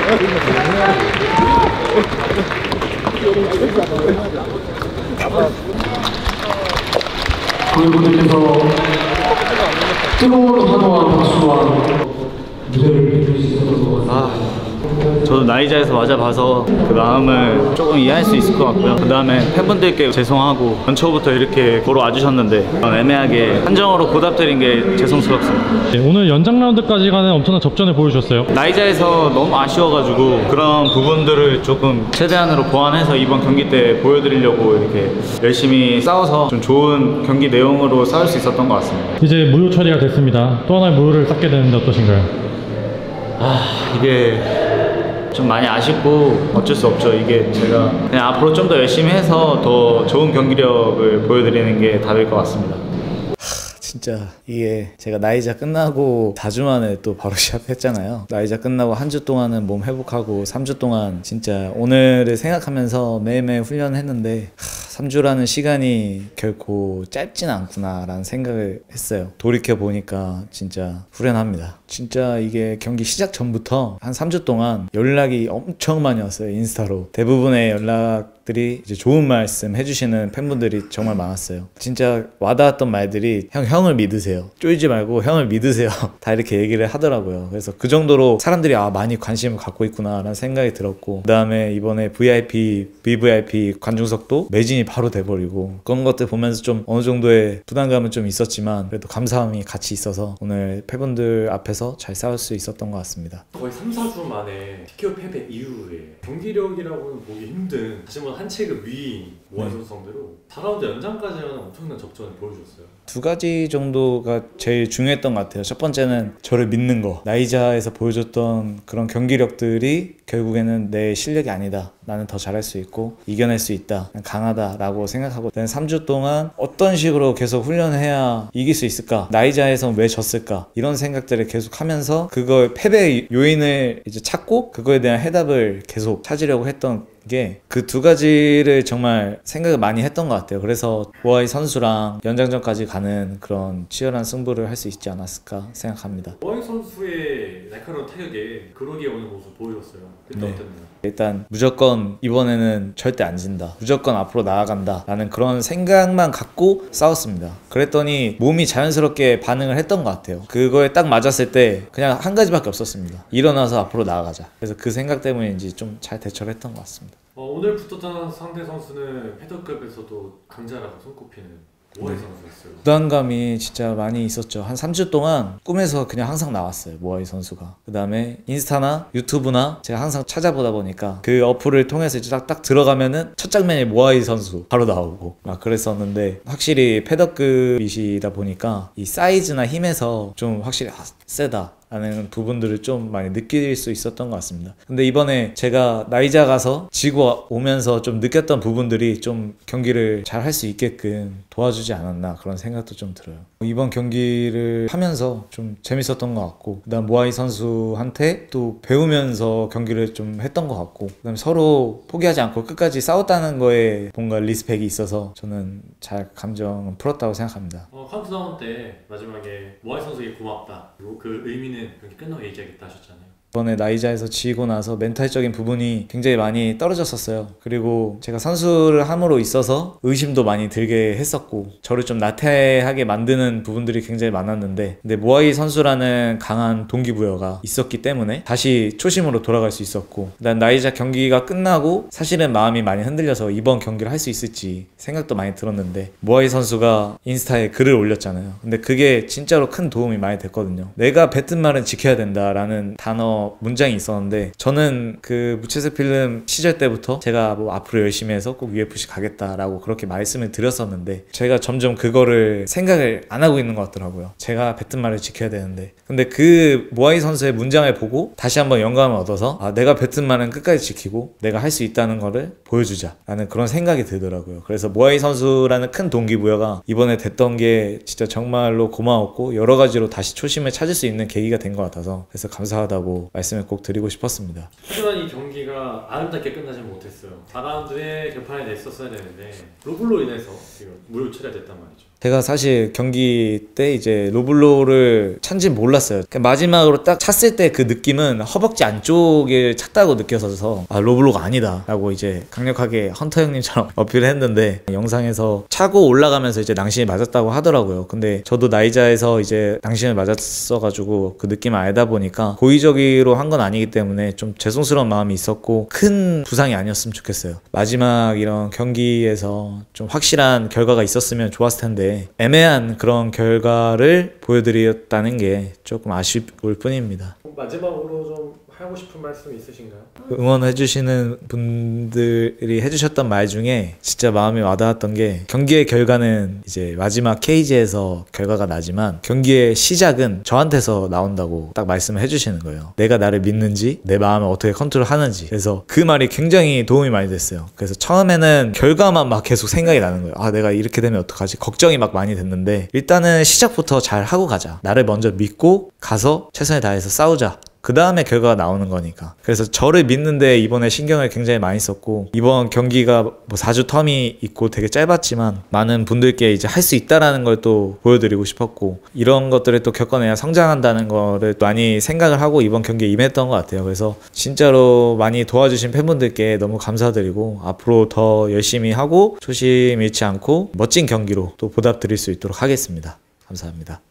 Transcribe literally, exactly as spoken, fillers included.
고객분들께서 뜨거운 환호와 박수와 무대를 빛내주셔서 아, 저도 나이자에서 맞아봐서 그 마음을 조금 이해할 수 있을 것 같고요. 그 다음에 팬분들께 죄송하고 연초부터 이렇게 보러 와주셨는데 애매하게 한정으로 보답드린 게 죄송스럽습니다. 네, 오늘 연장 라운드까지 가는 엄청난 접전을 보여주셨어요. 나이자에서 너무 아쉬워가지고 그런 부분들을 조금 최대한으로 보완해서 이번 경기 때 보여드리려고 이렇게 열심히 싸워서 좀 좋은 경기 내용으로 싸울 수 있었던 것 같습니다. 이제 무효 처리가 됐습니다. 또 하나의 무효를 쌓게 되는데 어떠신가요? 아, 이게 좀 많이 아쉽고 어쩔 수 없죠. 이게 제가 그냥 앞으로 좀 더 열심히 해서 더 좋은 경기력을 보여드리는 게 답일 것 같습니다. 진짜 이게 제가 나이자 끝나고 사 주 만에 또 바로 시합했잖아요. 나이자 끝나고 한 주 동안은 몸 회복하고 삼 주 동안 진짜 오늘을 생각하면서 매일매일 훈련했는데 삼 주라는 시간이 결코 짧진 않구나 라는 생각을 했어요. 돌이켜보니까 진짜 후련합니다. 진짜 이게 경기 시작 전부터 한 삼 주 동안 연락이 엄청 많이 왔어요. 인스타로 대부분의 연락들이 이제 좋은 말씀 해주시는 팬분들이 정말 많았어요. 진짜 와닿았던 말들이 형, 형을 믿으세요. 쫄지 말고 형을 믿으세요. 다 이렇게 얘기를 하더라고요. 그래서 그 정도로 사람들이 아 많이 관심을 갖고 있구나 라는 생각이 들었고, 그 다음에 이번에 브이아이피, 브이브이아이피 관중석도 매진이 바로 돼버리고 그런 것들 보면서 좀 어느 정도의 부담감은 좀 있었지만 그래도 감사함이 같이 있어서 오늘 팬분들 앞에서 잘 싸울 수 있었던 것 같습니다. 거의 삼, 사 주 만에 티케오 패배 이후에 경기력이라고는 보기 힘든 다시 한번 한 체급 위인 모아이 선수 상대로 사 라운드 연장까지 하는 엄청난 접전을 보여주셨어요. 두 가지 정도가 제일 중요했던 것 같아요. 첫 번째는 저를 믿는 거. 나이자에서 보여줬던 그런 경기력들이 결국에는 내 실력이 아니다. 나는 더 잘할 수 있고 이겨낼 수 있다. 강하다라고 생각하고 삼 주 동안 어떤 식으로 계속 훈련해야 이길 수 있을까? 나이자에서 왜 졌을까? 이런 생각들을 계속 하면서 그걸 패배의 요인을 이제 찾고 그거에 대한 해답을 계속 찾으려고 했던 게 그 두 가지를 정말 생각을 많이 했던 것 같아요. 그래서 모아이 선수랑 연장전까지 가는 그런 치열한 승부를 할 수 있지 않았을까 생각합니다. 모아이 선수의 날카로운 타격에 그러기에 오는 모습 보여줬어요. 그때 네. 어땠나요? 일단 무조건 이번에는 절대 안 진다, 무조건 앞으로 나아간다 라는 그런 생각만 갖고 싸웠습니다. 그랬더니 몸이 자연스럽게 반응을 했던 것 같아요. 그거에 딱 맞았을 때 그냥 한 가지밖에 없었습니다. 일어나서 앞으로 나아가자. 그래서 그 생각 때문인지 좀 잘 대처를 했던 것 같습니다. 어, 오늘 붙었던 상대 선수는 패더급에서도 강자라고 손꼽히는 모아이 네. 선수였어요. 부담감이 진짜 많이 있었죠. 한 삼 주 동안 꿈에서 그냥 항상 나왔어요, 모아이 선수가. 그 다음에 인스타나 유튜브나 제가 항상 찾아보다 보니까 그 어플을 통해서 이제 딱, 딱 들어가면은 첫 장면이 모아이 선수 바로 나오고 막 그랬었는데, 확실히 패더급이시다 보니까 이 사이즈나 힘에서 좀 확실히 아, 세다 라는 부분들을 좀 많이 느낄 수 있었던 것 같습니다. 근데 이번에 제가 나이자 가서 지고 오면서 좀 느꼈던 부분들이 좀 경기를 잘 할 수 있게끔 도와주지 않았나 그런 생각도 좀 들어요. 이번 경기를 하면서 좀 재밌었던 것 같고, 그 다음 모아이 선수한테 또 배우면서 경기를 좀 했던 것 같고, 그 다음에 서로 포기하지 않고 끝까지 싸웠다는 거에 뭔가 리스펙이 있어서 저는 잘 감정은 풀었다고 생각합니다. 어, 카운트다운 때 마지막에 모아이 선수에게 고맙다, 그리고 그 의미는 경기 끝나고 얘기하겠다 하셨잖아요. 이번에 나이자에서 지고 나서 멘탈적인 부분이 굉장히 많이 떨어졌었어요. 그리고 제가 선수를 함으로 있어서 의심도 많이 들게 했었고 저를 좀 나태하게 만드는 부분들이 굉장히 많았는데, 근데 모아이 선수라는 강한 동기부여가 있었기 때문에 다시 초심으로 돌아갈 수 있었고, 난 나이자 경기가 끝나고 사실은 마음이 많이 흔들려서 이번 경기를 할 수 있을지 생각도 많이 들었는데, 모아이 선수가 인스타에 글을 올렸잖아요. 근데 그게 진짜로 큰 도움이 많이 됐거든요. 내가 뱉은 말은 지켜야 된다라는 단어 문장이 있었는데, 저는 그 무채색 필름 시절 때부터 제가 뭐 앞으로 열심히 해서 꼭 유에프씨 가겠다라고 그렇게 말씀을 드렸었는데, 제가 점점 그거를 생각을 안 하고 있는 것 같더라고요. 제가 뱉은 말을 지켜야 되는데. 근데 그 모아이 선수의 문장을 보고 다시 한번 영감을 얻어서 아, 내가 뱉은 말은 끝까지 지키고 내가 할 수 있다는 거를 보여주자 라는 그런 생각이 들더라고요. 그래서 모아이 선수라는 큰 동기부여가 이번에 됐던 게 진짜 정말로 고마웠고, 여러 가지로 다시 초심을 찾을 수 있는 계기가 된 것 같아서 그래서 감사하다고 말씀을 꼭 드리고 싶었습니다. 하지만 이 경기가 아름답게 끝나지 못했어요. 사 라운드에 결판이 냈었어야 되는데 로블로 인해서 무효 처리가 됐단 말이죠. 제가 사실 경기 때 이제 로블로를 찬지 몰랐어요. 마지막으로 딱 찼을 때 그 느낌은 허벅지 안쪽을 찼다고 느껴져서 아 로블로가 아니다 라고 이제 강력하게 헌터 형님처럼 어필을 했는데, 영상에서 차고 올라가면서 이제 낭심이 맞았다고 하더라고요. 근데 저도 나이자에서 이제 낭심을 맞았어가지고 그 느낌을 알다 보니까 고의적으로 한 건 아니기 때문에 좀 죄송스러운 마음이 있었고 큰 부상이 아니었으면 좋겠어요. 마지막 이런 경기에서 좀 확실한 결과가 있었으면 좋았을 텐데 애매한 그런 결과를 보여드렸다는 게 조금 아쉬울 뿐입니다. 마지막으로 좀 하고 싶은 말씀 있으신가요? 응원해주시는 분들이 해주셨던 말 중에 진짜 마음이 와닿았던 게, 경기의 결과는 이제 마지막 케이지에서 결과가 나지만 경기의 시작은 저한테서 나온다고 딱 말씀을 해주시는 거예요. 내가 나를 믿는지, 내 마음을 어떻게 컨트롤하는지. 그래서 그 말이 굉장히 도움이 많이 됐어요. 그래서 처음에는 결과만 막 계속 생각이 나는 거예요. 아 내가 이렇게 되면 어떡하지? 걱정이 막 많이 됐는데 일단은 시작부터 잘 하고 가자. 나를 먼저 믿고 가서 최선을 다해서 싸우자. 그 다음에 결과가 나오는 거니까. 그래서 저를 믿는데 이번에 신경을 굉장히 많이 썼고, 이번 경기가 뭐 사 주 텀이 있고 되게 짧았지만 많은 분들께 이제 할 수 있다라는 걸 또 보여드리고 싶었고, 이런 것들을 또 겪어내야 성장한다는 거를 많이 생각을 하고 이번 경기에 임했던 것 같아요. 그래서 진짜로 많이 도와주신 팬분들께 너무 감사드리고, 앞으로 더 열심히 하고 초심 잃지 않고 멋진 경기로 또 보답드릴 수 있도록 하겠습니다. 감사합니다.